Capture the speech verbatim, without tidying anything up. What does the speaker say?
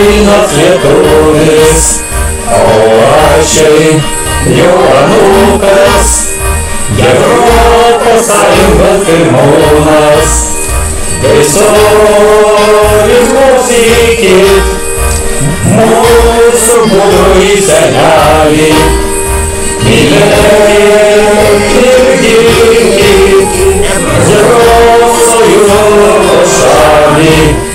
Ukrainos lietuvis, o aš jo anūkas, Europos Sąjungos pirmūnas. Visur klausykit mūsų gudrųjį senelį, mylėkit ir ginkit Lietuvos Sąjungos šalį.